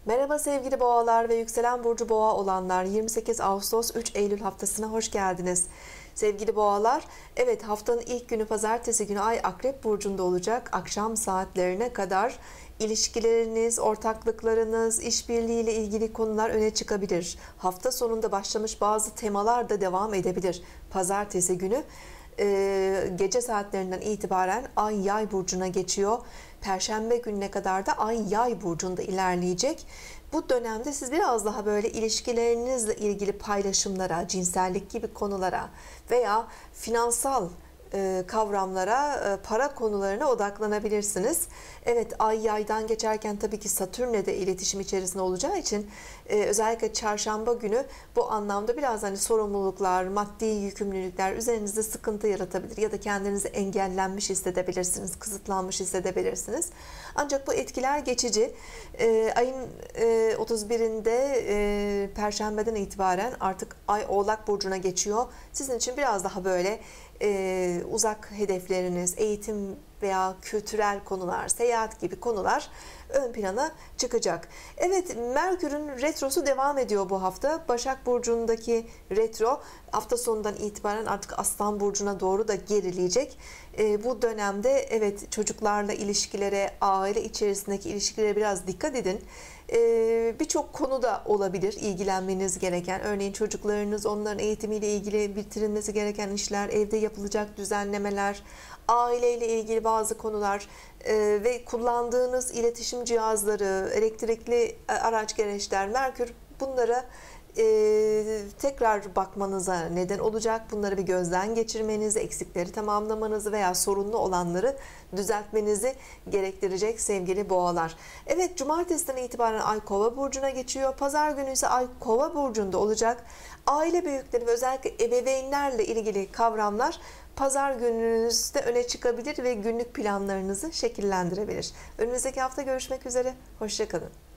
Merhaba sevgili boğalar ve yükselen burcu boğa olanlar, 28 Ağustos 3 Eylül haftasına hoş geldiniz. Sevgili boğalar, evet, haftanın ilk günü pazartesi günü ay Akrep burcunda olacak. Akşam saatlerine kadar ilişkileriniz, ortaklıklarınız, işbirliği ile ilgili konular öne çıkabilir. Hafta sonunda başlamış bazı temalar da devam edebilir. Pazartesi günü gece saatlerinden itibaren ay Yay burcuna geçiyor. Perşembe gününe kadar da ay Yay burcunda ilerleyecek. Bu dönemde siz biraz daha böyle ilişkilerinizle ilgili paylaşımlara, cinsellik gibi konulara veya finansal kavramlara, para konularına odaklanabilirsiniz. Evet, ay Yay'dan geçerken tabii ki Satürn'le de iletişim içerisinde olacağı için özellikle çarşamba günü bu anlamda biraz hani sorumluluklar, maddi yükümlülükler üzerinizde sıkıntı yaratabilir ya da kendinizi engellenmiş hissedebilirsiniz, kısıtlanmış hissedebilirsiniz. Ancak bu etkiler geçici. Ayın 31'inde Perşembeden itibaren artık ay Oğlak burcuna geçiyor. Sizin için biraz daha böyle uzak hedefleriniz, eğitim veya kültürel konular, seyahat gibi konular ön plana çıkacak. Evet, Merkür'ün retrosu devam ediyor bu hafta. Başak Burcu'ndaki retro hafta sonundan itibaren artık Aslan Burcu'na doğru da gerileyecek. Bu dönemde evet, çocuklarla ilişkilere, aile içerisindeki ilişkilere biraz dikkat edin. Birçok konuda olabilir ilgilenmeniz gereken. Örneğin çocuklarınız, onların eğitimiyle ilgili bitirilmesi gereken işler, evde yapılacak düzenlemeler, aileyle ilgili bazı konular ve kullandığınız iletişim cihazları, elektrikli araç gereçler, Merkür bunlara tekrar bakmanıza neden olacak. Bunları bir gözden geçirmenizi, eksikleri tamamlamanızı veya sorunlu olanları düzeltmenizi gerektirecek sevgili boğalar. Evet, cumartesiden itibaren ay Kova burcuna geçiyor. Pazar günü ise ay Kova burcunda olacak. Aile büyükleri ve özellikle ebeveynlerle ilgili kavramlar pazar gününüzde öne çıkabilir ve günlük planlarınızı şekillendirebilir. Önümüzdeki hafta görüşmek üzere. Hoşça kalın.